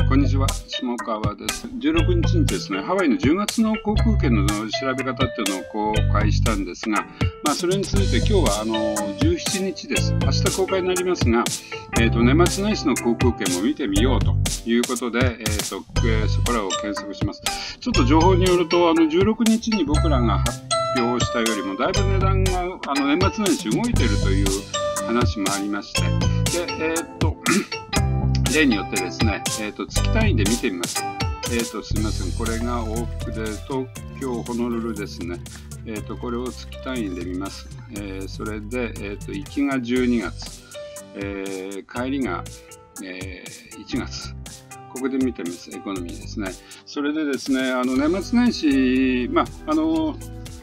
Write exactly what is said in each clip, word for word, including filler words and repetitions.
こんにちは、下川です。じゅうろくにちにですね、ハワイのじゅうがつの航空券の調べ方っていうのを公開したんですが、まあ、それについて今日はあのじゅうしちにちです。明日公開になりますが、えーと、年末年始の航空券も見てみようということで、えーとえー、そこらを検索します。ちょっと情報によると、あのじゅうろくにちに僕らが発表したよりも、だいぶ値段があの年末年始動いているという話もありまして、で、えーと例によってですね、えーと、月単位で見てみます。えーと、すみません。これが往復で東京ホノルルですね。えーと、これを月単位で見ます。えー、それで、えーと、行きがじゅうにがつ、えー、帰りが、えー、いちがつ。ここで見てみます。エコノミーですね。それでですね、あの年末年始、まあ、あの、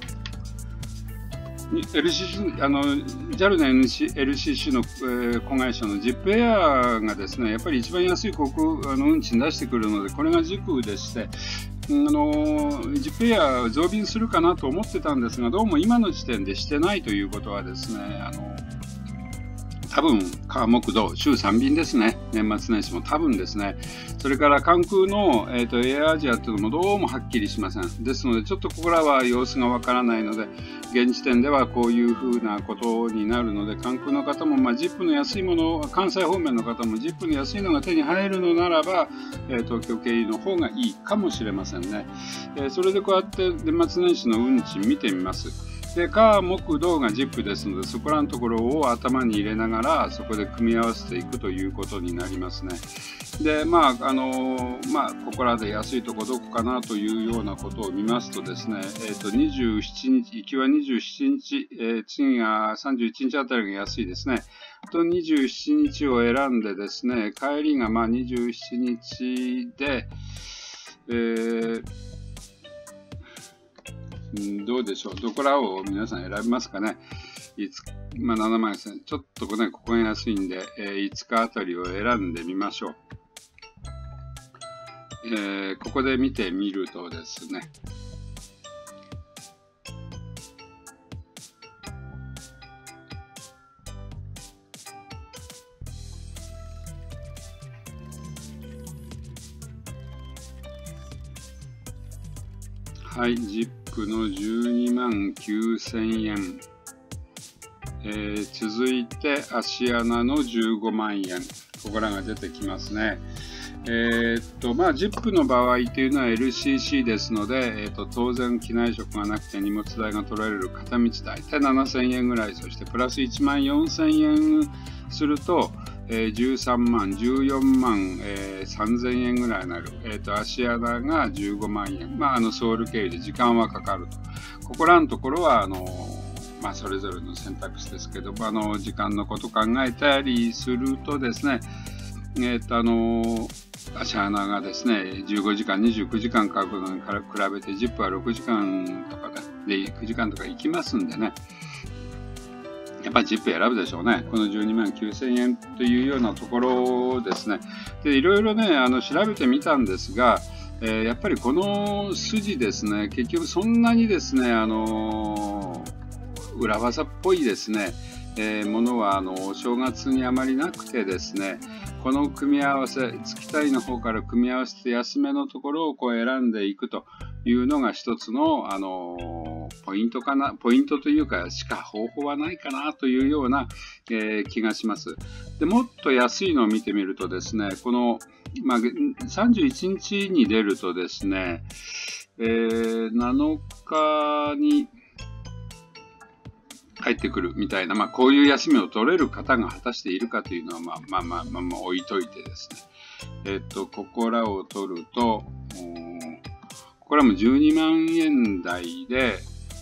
エルシーシー あの ジャル の エルシーシー の、えー、子会社のジップエアがですね、やっぱり一番安い航空あの運賃出してくるので、これが軸でして、あのジップエア増便するかなと思ってたんですが、どうも今の時点でしてないということはですね、あの多分火木土週さんびんですね。年末年始も多分ですね。それから関空の、えーと、エアアジアというのもどうもはっきりしません。ですのでちょっとここらは様子がわからないので、現時点ではこういうふうなことになるので、関空の方も、まあ、ジップの安いもの、関西方面の方もジップの安いのが手に入るのならば、えー、東京経由の方がいいかもしれませんね。えー、それでこうやって年末年始の運賃見てみます。で、火、木、土がジップですので、そこらのところを頭に入れながら、そこで組み合わせていくということになりますね。で、まあ、あの、まあ、ここらで安いとこどこかなというようなことを見ますとですね、えっと、にじゅうしちにち、行きはにじゅうしちにち、えー、次がさんじゅういちにちあたりが安いですね。と、にじゅうしちにちを選んでですね、帰りがまあにじゅうしちにちで、えーどうでしょう。どこらを皆さん選びますかね。いつまあ、ななまんえん。ちょっとね、ここが安いんで、えー、いつかあたりを選んでみましょう。えー、ここで見てみるとですね、はい、ジップのじゅうにまんきゅうせんえん、えー、続いてアシアナのじゅうごまんえん、ここらが出てきますね。えー、っとまあ、ジップの場合というのは エルシーシー ですので、えー、っと当然機内食がなくて荷物代が取られる片道大体ななせんえんぐらい、そしてプラスいちまんよんせんえんすると、えー、じゅうさんまん、じゅうよんまん、えー、さんぜんえんぐらいになる。えっと、アシアナがじゅうごまんえん。まあ、あの、ソウル経由で時間はかかると。ここらのところは、あの、まあ、それぞれの選択肢ですけど、あの、時間のこと考えたりするとですね、えっと、あの、アシアナがですね、じゅうごじかん、にじゅうくじかんかかるのに比べて、ジップはろくじかんとかで、でくじかんとか行きますんでね。やっぱりジップ選ぶでしょうね。このじゅうにまんきゅうせんえんというようなところですね。で、いろいろね、あの、調べてみたんですが、えー、やっぱりこの筋ですね、結局そんなにですね、あのー、裏技っぽいですね、えー、ものは、あの、お正月にあまりなくてですね、この組み合わせ、月単位の方から組み合わせて安めのところをこう選んでいくというのが一つの、あのー、ポイントかな、ポイントというか、しか方法はないかなというような、えー、気がします。で、もっと安いのを見てみるとですね、この、まあ、さんじゅういちにちに出るとですね、えー、なのかに、帰ってくるみたいな、まあ、こういう休みを取れる方が果たしているかというのは、まあまあまあまあ、まあ、置いといてですね。えっと、ここらを取ると、これはもうじゅうにまんえん台で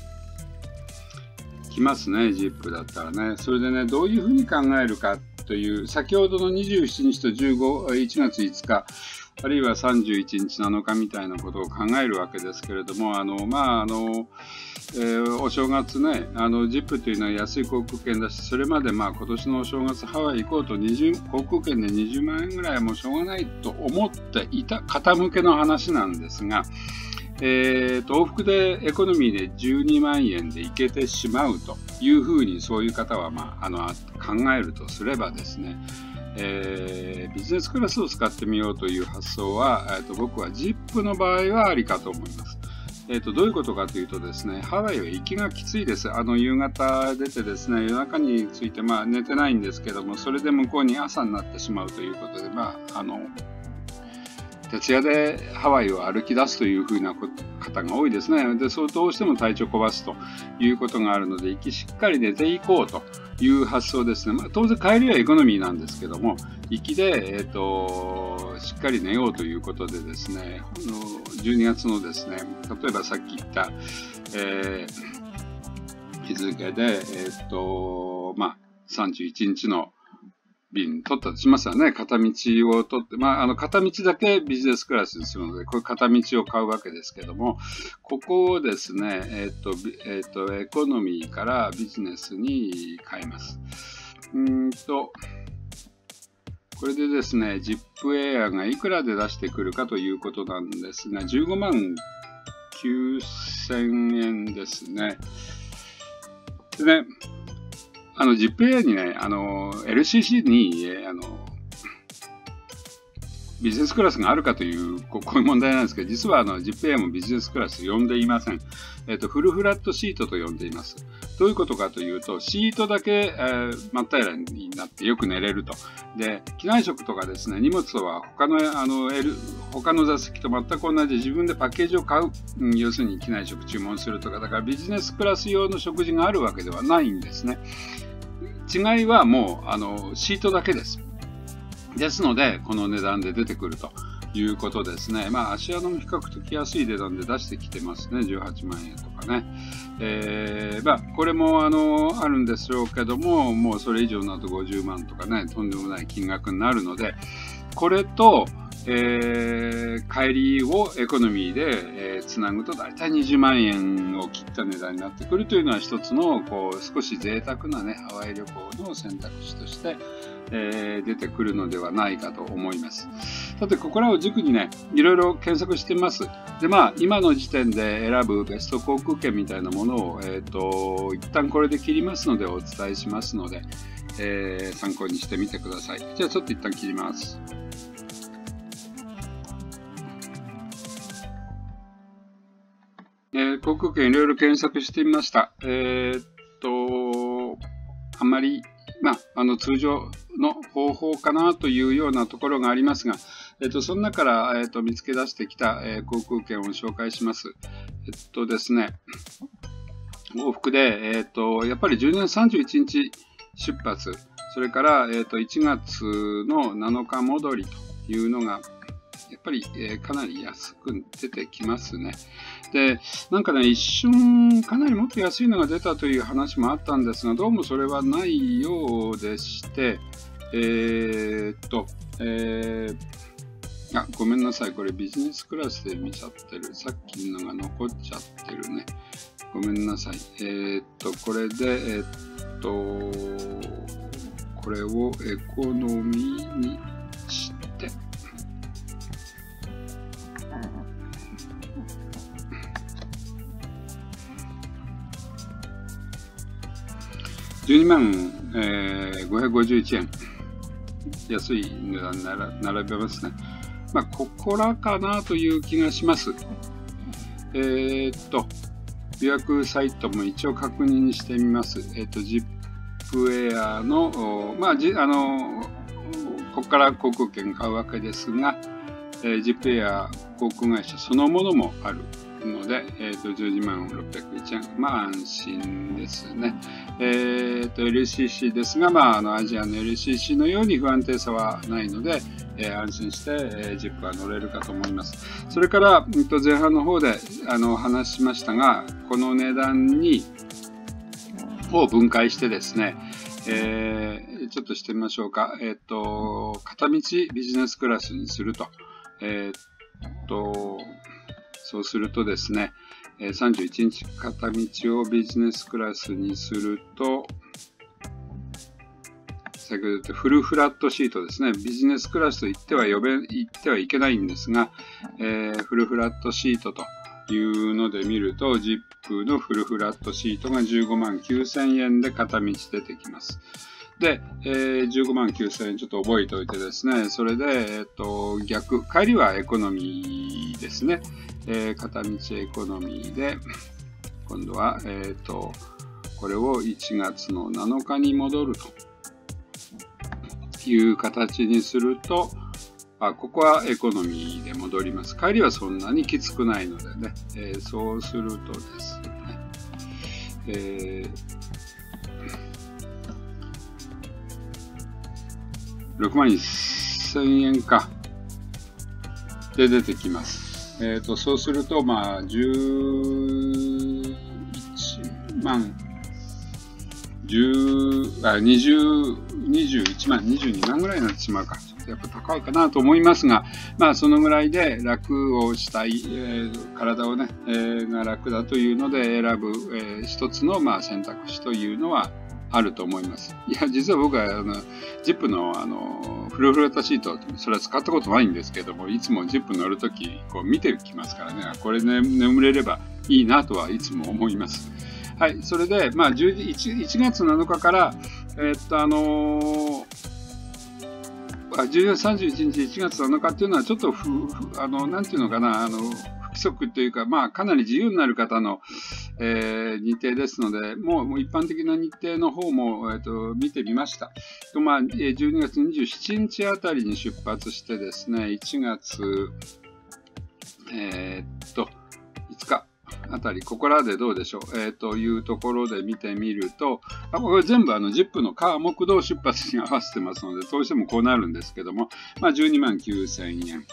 来ますね、ジップだったらね。それでね、どういうふうに考えるかという、先ほどのにじゅうしちにちとじゅうご、いちがついつか、あるいはさんじゅういちにちなのかみたいなことを考えるわけですけれども、あの、まあ、あの、えー、お正月ね、あの、ジップというのは安い航空券だし、それまでまあ今年のお正月ハワイ行こうとにじゅう、航空券でにじゅうまんえんぐらいはもうしょうがないと思っていた方向けの話なんですが、えーと、往復でエコノミーでじゅうにまんえんで行けてしまうというふうにそういう方は、まあ、あの考えるとすればですね、 えー、ビジネスクラスを使ってみようという発想は、えー、と僕は ジップ の場合はありかと思います。えー、とどういうことかというとですね、ハワイは行きがきついです。あの夕方出てですね、夜中について、まあ、寝てないんですけども、それで向こうに朝になってしまうということで、まあ、あの徹夜でハワイを歩き出すというふうな方が多いですね。で、そうどうしても体調壊すということがあるので、行きしっかり寝ていこうという発想ですね。まあ、当然帰りはエコノミーなんですけども、行きで、えーと、しっかり寝ようということでですね、じゅうにがつのですね、例えばさっき言った、えー、日付で、えーと、まあ、さんじゅういちにちの便取ったとしますよね。片道を取って、まあ、あの、片道だけビジネスクラスにするので、こういう片道を買うわけですけども、ここをですね、えっと、えっと、エコノミーからビジネスに変えます。うんと、これでですね、ジップ エアがいくらで出してくるかということなんですが、じゅうごまんきゅうせんえんですね。でね、あの、ジップ エアにね、あの、エルシーシー に、あの、ビジネスクラスがあるかという、こういう問題なんですけど、実はあの ジップ エアもビジネスクラス呼んでいません。えっと、フルフラットシートと呼んでいます。どういうことかというと、シートだけ、えー、真っ平らになってよく寝れると。で、機内食とかですね、荷物は他の、あの、L、他の座席と全く同じ自分でパッケージを買う。うん、要するに機内食注文するとか、だからビジネスクラス用の食事があるわけではないんですね。違いはもう、あの、シートだけです。ですので、この値段で出てくるということですね。まあ、アシアナも比較的安い値段で出してきてますね。じゅうはちまんえんとかね。えー、まあ、これも、あの、あるんでしょうけども、もうそれ以上になるとごじゅうまんとかね、とんでもない金額になるので、これと、えー、帰りをエコノミーで、えー、つなぐと大体にじゅうまんえんを切った値段になってくるというのは一つのこう少し贅沢な、ね、ハワイ旅行の選択肢として、えー、出てくるのではないかと思います。さて、ここらを軸にね、いろいろ検索してみます。で、まあ、今の時点で選ぶベスト航空券みたいなものを、えっと、一旦これで切りますのでお伝えしますので、えー、参考にしてみてください。じゃあ、ちょっと一旦切ります。えー、航空券いろいろ検索してみました。えー、っと、あんまり、まあ、あの通常の方法かなというようなところがありますが、えー、っとその中から、えー、っと見つけ出してきた、えー、航空券を紹介します。えっとですね、往復で、えー、っとやっぱりじゅうにがつさんじゅういちにち出発、それから、えー、っといちがつのなのか戻りというのが、やっぱり、えー、かなり安く出てきますね。で、なんかね、一瞬かなりもっと安いのが出たという話もあったんですが、どうもそれはないようでして、えー、っと、えー、あ、ごめんなさい。これビジネスクラスで見ちゃってる。さっきのが残っちゃってるね。ごめんなさい。えー、っと、これで、えー、っと、これをエコノミーにして、じゅうにまんごひゃくごじゅういちえん。安い値段に並べますね。まあ、ここらかなという気がします。えー、っと、予約サイトも一応確認してみます。えー、っと、ジップ エアの、まあ、じあの、ここから航空券買うわけですが、えー、ジップ エア航空会社そのものもあるので、えー、とじゅうにまんろっぴゃくいちえん、まあ安心ですね。えー、と エルシーシー ですが、まあ、あのアジアの エルシーシー のように不安定さはないので、えー、安心して、えー、ジップは乗れるかと思います。それから、えー、と前半の方であの話しましたが、この値段にを分解してですね、えー、ちょっとしてみましょうか。えっ、ー、と、片道ビジネスクラスにすると。えっ、ー、と、そうするとですね、さんじゅういちにち片道をビジネスクラスにすると、先ほど言ったフルフラットシートですね。ビジネスクラスと言っては呼べ、言ってはいけないんですが、えー、フルフラットシートというので見ると、ジップのフルフラットシートがじゅうごまんきゅうせんえんで片道出てきます。 で、えー、じゅうごまんきゅうせんえんちょっと覚えておいてですね、それで、えっと、逆、帰りはエコノミーですね。えー、片道エコノミーで、今度は、えっと、これをいちがつのなのかに戻るという形にすると、あ、ここはエコノミーで戻ります。帰りはそんなにきつくないのでね、えー、そうするとですね、えーろくまんせんえんか。で出てきます。えっと、そうすると、まあ、じゅういちまん、じゅう、あ、にじゅう、にじゅういちまん、にじゅうにまんぐらいになってしまうか。ちょっとやっぱ高いかなと思いますが、まあ、そのぐらいで楽をしたい、えー、体をね、えー、が楽だというので選ぶ、えー、一つの、まあ、選択肢というのは、あると思います。いや、実は僕は、あの、ジップの、あの、フルフラットシート、それは使ったことないんですけども、いつもジップ乗るとき、こう見てきますからね、これね、眠れればいいなとはいつも思います。はい、それで、まあ、いちがつなのかから、えー、っと、あのー、じゅうがつさんじゅういちにち、いちがつなのかっていうのは、ちょっとふ、ふあの、なんていうのかな、あの、不規則というか、まあ、かなり自由になる方の、えー、日程ですので、もう、もう一般的な日程の方も、えー、と見てみました。とまあ、じゅうにがつにじゅうしちにちあたりに出発してですね、いちがつ、えー、っと、いつかあたり、ここらでどうでしょう、えー、というところで見てみると、あこれ全部あのジップの火木道出発に合わせてますので、どうしてもこうなるんですけども、まあ、じゅうにまんきゅうせんえん、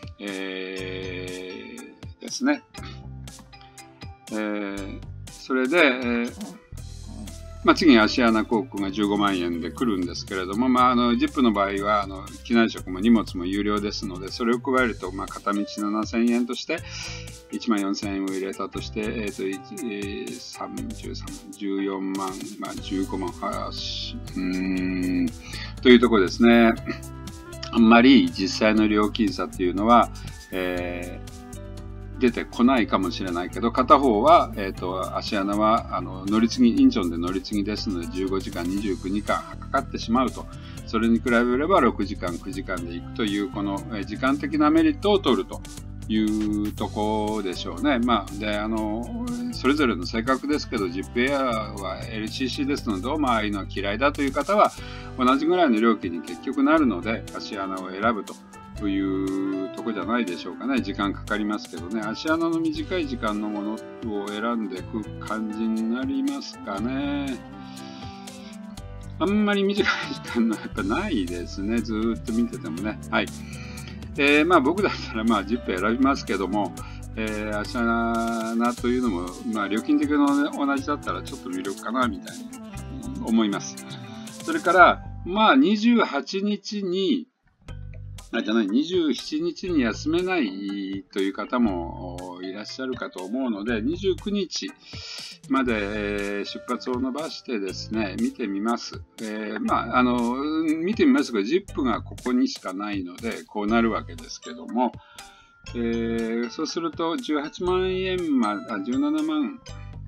えー、ですね。えー、それで、えーまあ、次にアシアナ航空がじゅうごまんえんで来るんですけれども、まあ、あのジップの場合はあの機内食も荷物も有料ですので、それを加えると、まあ、片道ななせんえんとしていちまんよんせんえんを入れたとして、えーとえー、さんじゅうさんまん、じゅうよんまん、まあ、じゅうごまん、はしうーんというところですね。あんまり実際の料金差というのは、えー出てこないかもしれないけど、片方は、えっと、アシアナは、あの、乗り継ぎ、インチョンで乗り継ぎですので、じゅうごじかん、にじゅうくにかんかかってしまうと。それに比べればろくじかん、くじかんで行くという、この、え時間的なメリットを取るというところでしょうね。まあ、で、あの、それぞれの性格ですけど、ジップエアは エルシーシー ですので、どうもああいうのは嫌いだという方は、同じぐらいの料金に結局なるので、アシアナを選ぶと。というとこじゃないでしょうかね。時間かかりますけどね。足穴の短い時間のものを選んでいく感じになりますかね。あんまり短い時間のやっぱないですね。ずーっと見ててもね。はい。えー、まあ僕だったらまあじゅっぷん選びますけども、えー、足穴というのも、まあ料金的に同じだったらちょっと魅力かなみたいに思います。それから、まあにじゅうはちにちにあじゃない、にじゅうしちにちに休めないという方もいらっしゃるかと思うので、にじゅうくにちまで出発を伸ばしてですね、見てみます。えー、まあ、あの、見てみますが、ジップがここにしかないので、こうなるわけですけども、えー、そうするとじゅうはちまんえんまで、あ、じゅうななまん、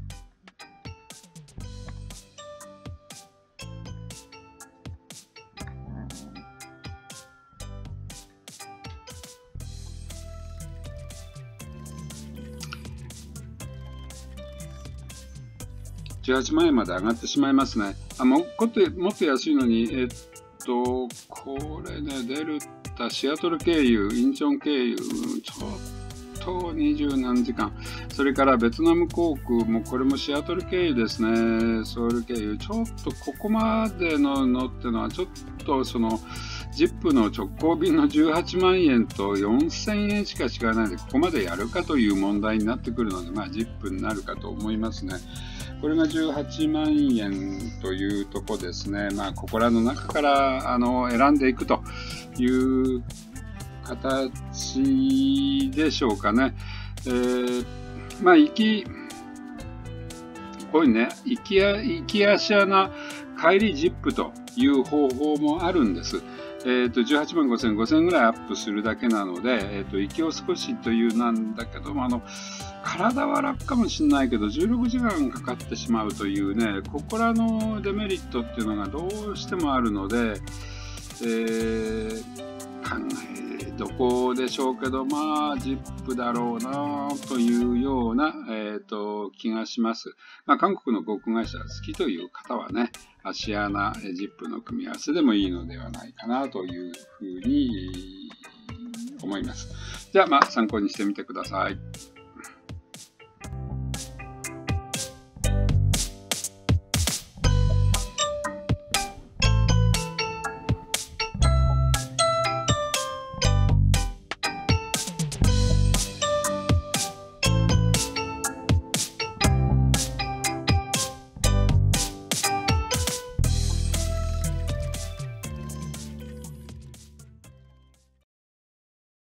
じゅうはちまんえんまで上がってしまいますね。あ、もっと、もっと安いのに、えっと、これね、デルタ、シアトル経由、インチョン経由、ちょっと二十何時間。それからベトナム航空も、これもシアトル経由ですね。ソウル経由。ちょっとここまでののってのは、ちょっとその、ジップの直行便のじゅうはちまんえんとよんせんえんしか違わないので、ここまでやるかという問題になってくるので、まあ、ジップになるかと思いますね。これがじゅうはちまんえんというとこですね。まあ、ここらの中からあの選んでいくという形でしょうかね。えー、まあ、行き、こういうね、行きや、行き足穴帰りジップという方法もあるんです。 えっと、じゅうはちまんごせん、ごせんぐらいアップするだけなので、えっと、息を少しというなんだけども、あの、体は楽かもしれないけど、じゅうろくじかんかかってしまうというね、ここらのデメリットっていうのがどうしてもあるので、えー、考え、どこでしょうけど、まあ、ジップだろうなというような、えっと、気がします。まあ、韓国の航空会社が好きという方はね、アシアナ、ジップの組み合わせでもいいのではないかなというふうに思います。じゃあ、まあ、参考にしてみてください。